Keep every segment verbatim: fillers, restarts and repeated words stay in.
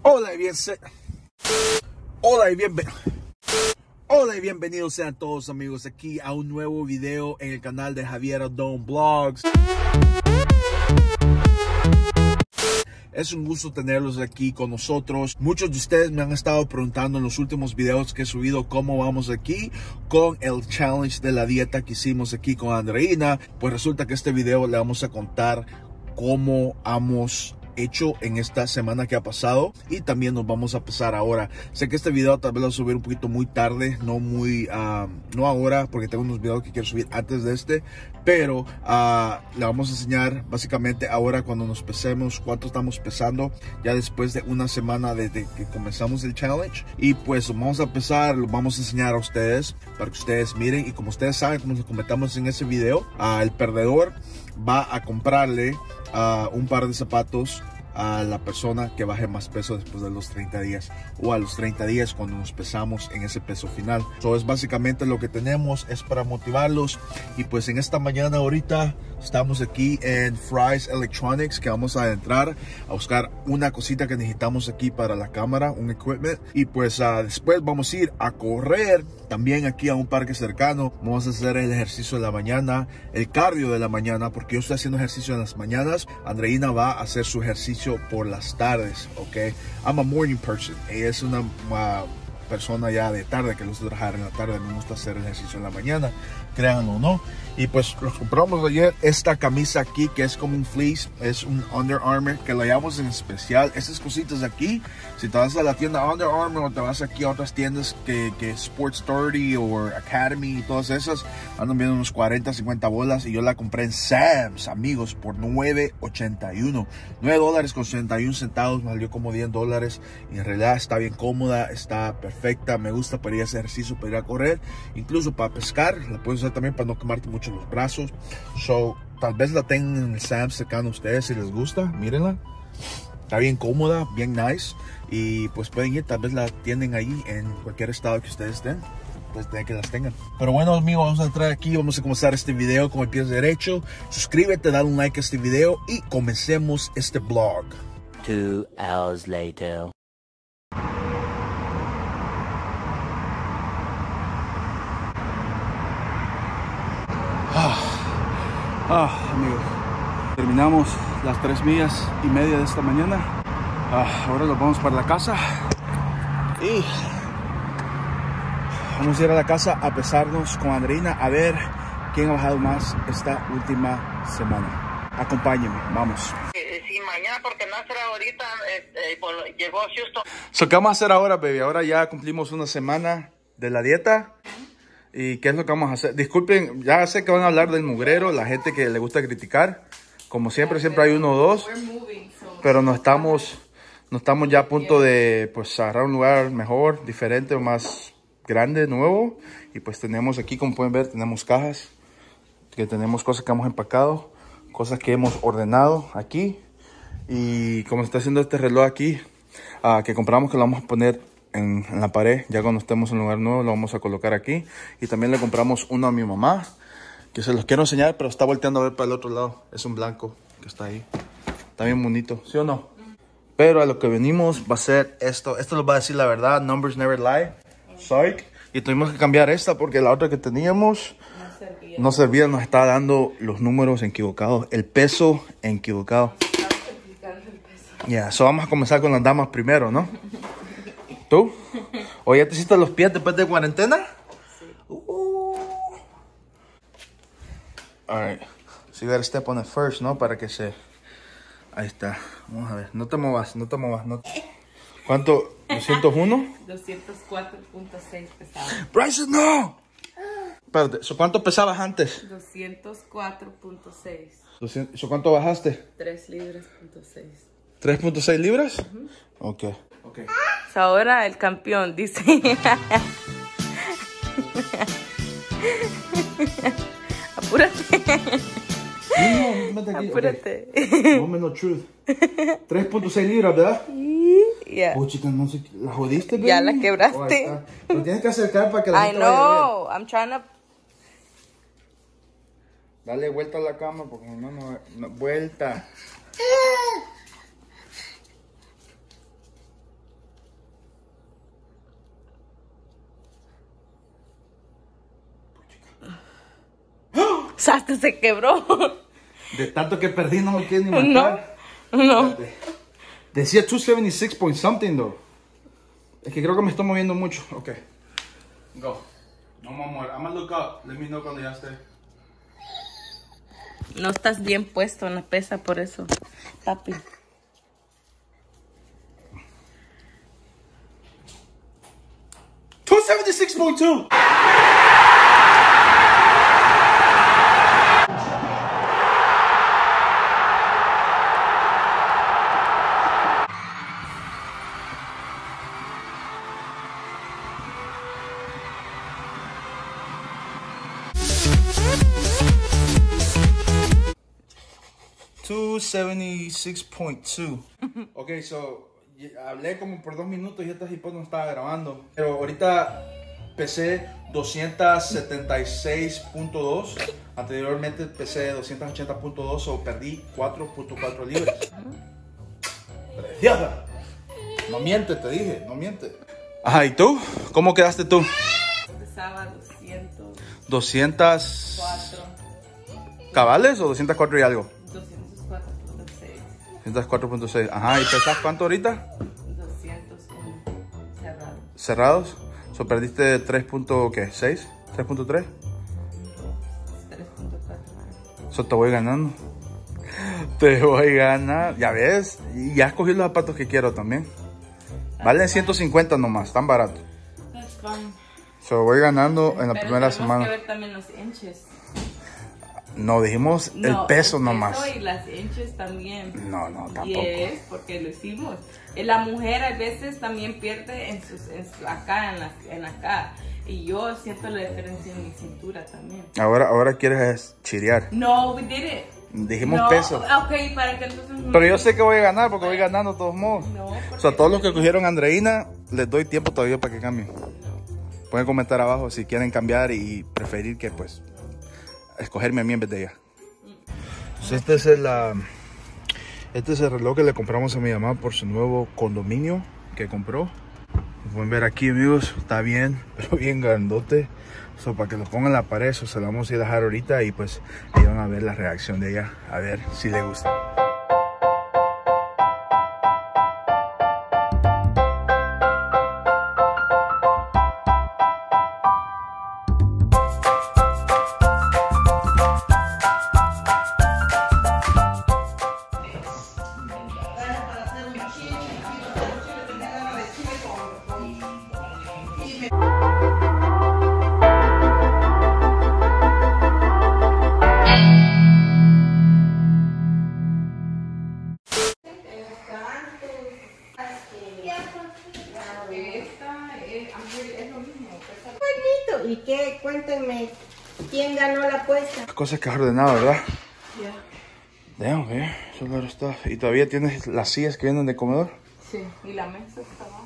Hola y bien se... Hola y bienven... Hola y bienvenidos sean todos amigos aquí a un nuevo video en el canal de Javier Odón Vlogs. Es un gusto tenerlos aquí con nosotros. Muchos de ustedes me han estado preguntando en los últimos videos que he subido cómo vamos aquí con el challenge de la dieta que hicimos aquí con Andreina. Pues resulta que este video le vamos a contar cómo hemos hecho en esta semana que ha pasado y también nos vamos a pasar ahora. Sé que este video tal vez lo voy a subir un poquito muy tarde, no muy uh, no ahora, porque tengo unos videos que quiero subir antes de este, pero uh, le vamos a enseñar básicamente ahora cuando nos pesemos cuánto estamos pesando ya después de una semana desde que comenzamos el challenge. Y pues vamos a empezar, lo vamos a enseñar a ustedes para que ustedes miren, y como ustedes saben, como les comentamos en ese video, uh, el perdedor va a comprarle uh, un par de zapatos a la persona que baje más peso después de los treinta días, o a los treinta días cuando nos pesamos en ese peso final. Eso es básicamente lo que tenemos, es para motivarlos. Y pues en esta mañana ahorita estamos aquí en Fry's Electronics, que vamos a entrar a buscar una cosita que necesitamos aquí para la cámara, un equipment. Y pues uh, después vamos a ir a correr también aquí a un parque cercano. Vamos a hacer el ejercicio de la mañana, el cardio de la mañana, porque yo estoy haciendo ejercicio en las mañanas. Andreina va a hacer su ejercicio por las tardes, ok. I'm a morning person. Ella es una uh, persona ya de tarde, que le gusta trabajar en la tarde. Me gusta hacer ejercicio en la mañana, créanlo o no. Y pues los compramos ayer esta camisa aquí, que es como un fleece, es un Under Armour, que lo llevamos en especial. Estas cositas de aquí, si te vas a la tienda Under Armour o te vas aquí a otras tiendas que, que Sports thirty o Academy y todas esas, andan viendo unos cuarenta, cincuenta bolas, y yo la compré en Sam's, amigos, por nueve ochenta y uno, nueve dólares con ochenta y uno centavos, me salió como diez dólares, y en realidad está bien cómoda, está perfecta, me gusta para ir a hacer ejercicio, para ir a correr, incluso para pescar, la puedes usar también para no quemarte mucho los brazos. So, tal vez la tengan en el Sam's cercano a ustedes si les gusta, mírenla, está bien cómoda, bien nice, y pues pueden ir, tal vez la tienen ahí en cualquier estado que ustedes estén, pues de que las tengan. Pero bueno amigos, vamos a entrar aquí, vamos a comenzar este video con el pie derecho. Suscríbete, dale un like a este video y comencemos este vlog. Two hours later. Ah, ah, amigos, terminamos las tres millas y media de esta mañana. Ah, ahora nos vamos para la casa y vamos a ir a la casa a pesarnos con Andreina a ver quién ha bajado más esta última semana. Acompáñenme, vamos. Sí, mañana, porque no será ahorita, eh, eh, llegó Houston. So, ¿qué vamos a hacer ahora, baby? Ahora ya cumplimos una semana de la dieta. ¿Y qué es lo que vamos a hacer? Disculpen, ya sé que van a hablar del mugrero, la gente que le gusta criticar. Como siempre, siempre hay uno o dos. Pero no estamos, no estamos ya a punto de pues agarrar un lugar mejor, diferente o más grande, nuevo. Y pues tenemos aquí, como pueden ver, tenemos cajas. Que tenemos cosas que hemos empacado, cosas que hemos ordenado aquí. Y como se está haciendo este reloj aquí, uh, que compramos, que lo vamos a poner En, en la pared, ya cuando estemos en un lugar nuevo lo vamos a colocar aquí. Y también le compramos uno a mi mamá, que se los quiero enseñar, pero está volteando a ver para el otro lado. Es un blanco que está ahí, está bien bonito, ¿sí o no? Mm. Pero a lo que venimos va a ser esto. Esto les va a decir la verdad, numbers never lie. Psych. Y tuvimos que cambiar esta porque la otra que teníamos no servía, no servía, nos estaba dando los números equivocados, el peso equivocado. Ya, yeah, so vamos a comenzar con las damas primero, ¿no? ¿Tú? ¿O ya te hiciste los pies después de cuarentena? Sí. Uh. Alright. So you gotta step on it first, ¿no? Para que se... Ahí está. Vamos a ver. No te muevas, no te muevas. No... ¿Cuánto? ¿doscientos uno? doscientos cuatro punto seis pesaba. ¡Bryson, no! Espérate. ¿So cuánto pesabas antes? doscientos cuatro punto seis. ¿So cuánto bajaste? tres libras punto seis. ¿tres punto seis libras? Uh-huh. Ok. Okay. Ahora el campeón dice. Apúrate. No, no, apúrate. Okay. Moment of truth. tres punto seis libras, ¿verdad? Yeah. Oh, chica, no sé, ¿la jodiste, baby? Ya la quebraste. Oh, lo tienes que acercar para que la I gente know. vaya a ver. I'm trying to. Dale vuelta a la cama porque no, no, no vuelta. Hasta se quebró. De tanto que perdí no me quiero ni No, matar. no. Espérate. Decía doscientos setenta y seis point something though. Es que creo que me estoy moviendo mucho. Ok. Go. No me muero. I'm gonna look up. Let me know cuando ya esté. No estás bien puesto en la pesa por eso, papi. two seventy-six point two. two seventy-six point two. Ok, so hablé como por dos minutos y esta hipo no estaba grabando. Pero ahorita pesé doscientos setenta y seis punto dos. Anteriormente pesé doscientos ochenta punto dos o perdí cuatro punto cuatro libras. Preciosa. No miente, te dije, no miente. Ajá, ¿y tú? ¿Cómo quedaste tú? Pesaba doscientos ¿doscientos cuatro. cabales o doscientos cuatro y algo? doscientos cuatro punto seis. doscientos cuatro punto seis. Ajá, ¿y pesas cuánto ahorita? doscientos uno. Cerrado. Cerrados. So, perdiste tres punto seis, tres punto tres. tres punto cuatro. So, te voy ganando. Te voy ganando. Ya ves. Y ya escogí los zapatos que quiero también. Valen ciento cincuenta nomás, están baratos. That's fine. So, voy ganando en la Pero primera tenemos semana. que ver también los inches. No, dijimos No, el peso nomás. peso y las inches también. No, no, tampoco. Y es porque lo hicimos. Eh, La mujer a veces también pierde en sus, en su- acá, en, la, en acá. Y yo siento la diferencia en mi cintura también. Ahora, ahora quieres chirear. No, we did it. Dijimos No, peso. ok, para que entonces... no- Pero yo sé que voy a ganar porque voy ganando de todos modos. No, O porque... sea, todos los que cogieron a Andreina, les doy tiempo todavía para que cambien. Pueden comentar abajo si quieren cambiar y preferir que, pues, escogerme a mí en vez de ella. Pues este es el, uh, este es el reloj que le compramos a mi mamá por su nuevo condominio que compró. Como pueden ver aquí, amigos, está bien, pero bien grandote. So, para que lo pongan en la pared, eso se lo vamos a ir a dejar ahorita y pues ahí van a ver la reacción de ella, a ver si le gusta. Bonito. ¿Y qué? Cuéntenme, ¿quién ganó la apuesta? Cosas que has ordenado, ¿verdad? Yeah. Damn, okay. So a lot of stuff. ¿Y todavía tienes las sillas que vienen de comedor? Sí, y la mesa está abajo.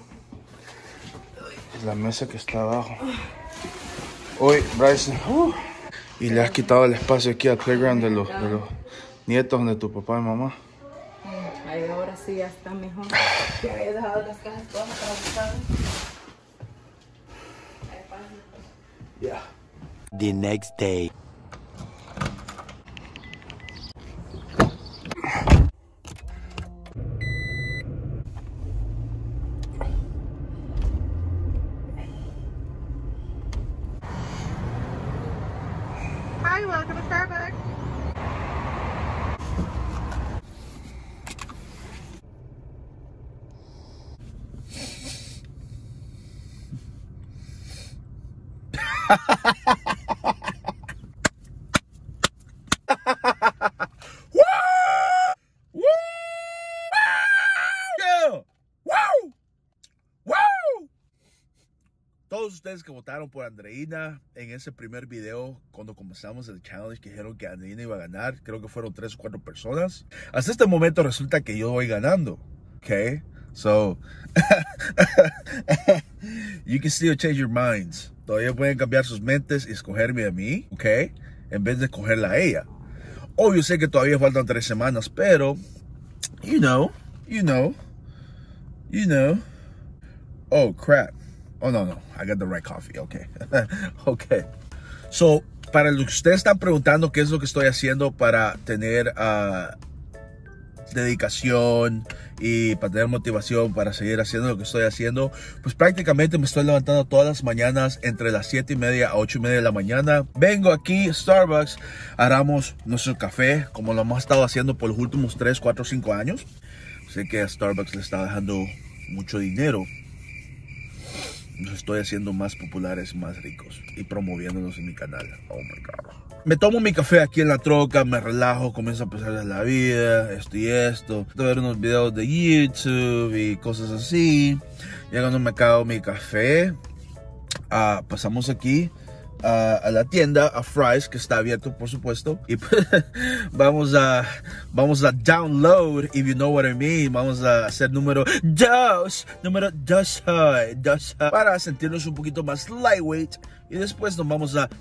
La mesa que está abajo. Hoy, Bryson. uh, y le has quitado el espacio aquí al playground de los, de los nietos de tu papá y mamá. Mm, Ahí ahora sí ya está mejor. Ya había dejado las cajas todas para buscar. Yeah. The next day. Hi, welcome to Starbucks. Todos ustedes que votaron por Andreina en ese primer video cuando comenzamos el challenge que dijeron que Andreina iba a ganar, creo que fueron tres o cuatro personas. Hasta este momento resulta que yo voy ganando. Okay, so you can still change your minds. Todavía pueden cambiar sus mentes y escogerme a mí, okay, en vez de escogerla a ella. Oh, yo sé que todavía faltan tres semanas, pero you know, you know, you know. Oh crap. Oh, no, no. I got the right coffee. Okay. Okay. So, para los que ustedes están preguntando qué es lo que estoy haciendo para tener uh, dedicación y para tener motivación para seguir haciendo lo que estoy haciendo, pues prácticamente me estoy levantando todas las mañanas entre las siete y media a ocho y media de la mañana. Vengo aquí a Starbucks, haramos nuestro café como lo hemos estado haciendo por los últimos tres, cuatro, cinco años. Sé que a Starbucks le está dejando mucho dinero. Nos estoy haciendo más populares, más ricos y promoviéndonos en mi canal. Oh my God. Me tomo mi café aquí en la troca, me relajo, comienzo a pensar en la vida, esto y esto. Voy a ver unos videos de YouTube y cosas así. Ya cuando me acabo mi café, uh, pasamos aquí uh, a la tienda, a Fry's, que está abierto por supuesto. Y pues, vamos a vamos a download, if you know what I mean. Vamos a hacer número dos, número dos, dos, para sentirnos un poquito más lightweight. Y después nos vamos a...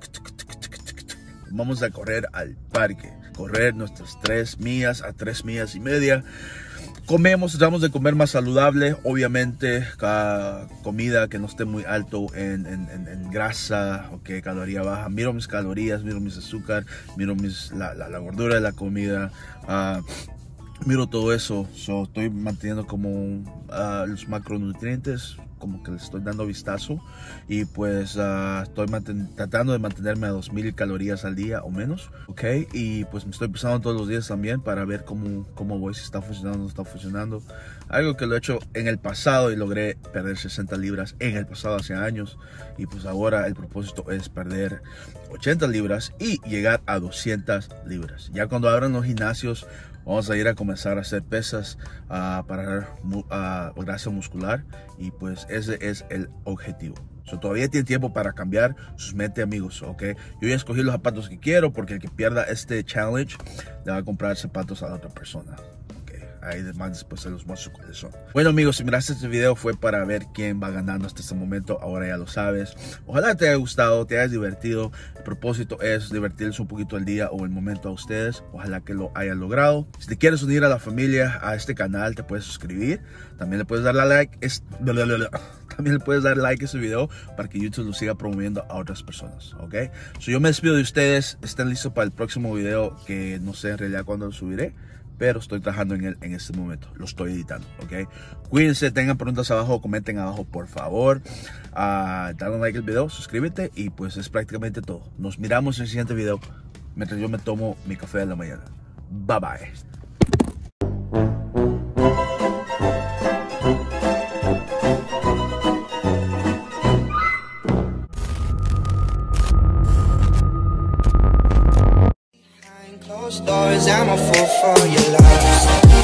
Vamos a correr al parque, correr nuestras tres millas a tres millas y media. Comemos, tratamos de comer más saludable, obviamente, cada comida que no esté muy alto en, en, en, en grasa o que caloría baja. Miro mis calorías, miro mis azúcar, miro mis, la, la, la gordura de la comida, uh, miro todo eso. So, estoy manteniendo como uh, los macronutrientes, como que les estoy dando vistazo, y pues uh, estoy tratando de mantenerme a dos mil calorías al día o menos, ok, y pues me estoy pesando todos los días también para ver cómo, cómo voy, si está funcionando o no está funcionando. Algo que lo he hecho en el pasado y logré perder sesenta libras en el pasado hace años, y pues ahora el propósito es perder ochenta libras y llegar a doscientas libras. Ya cuando abran los gimnasios vamos a ir a comenzar a hacer pesas uh, para uh, grasa muscular, y pues ese es el objetivo. So, todavía tiene tiempo para cambiar sus mentes, amigos, ok. Yo ya escogí los zapatos que quiero, porque el que pierda este challenge le va a comprar zapatos a la otra persona. Ahí además después se los muestro cuáles son. Bueno, amigos, si miraste este video fue para ver quién va ganando hasta este momento. Ahora ya lo sabes. Ojalá te haya gustado, te hayas divertido. El propósito es divertirles un poquito el día o el momento a ustedes. Ojalá que lo hayas logrado. Si te quieres unir a la familia, a este canal, te puedes suscribir. También le puedes dar like. Es... También le puedes dar like a este video para que YouTube lo siga promoviendo a otras personas, ok. So, yo me despido de ustedes. Estén listos para el próximo video, que no sé en realidad cuándo lo subiré, pero estoy trabajando en él en este momento. Lo estoy editando, ok. Cuídense, tengan preguntas abajo, comenten abajo, por favor. Uh, dale un like al video, suscríbete, y pues es prácticamente todo. Nos miramos en el siguiente video mientras yo me tomo mi café de la mañana. Bye bye. Stories, I'm a fool for your love.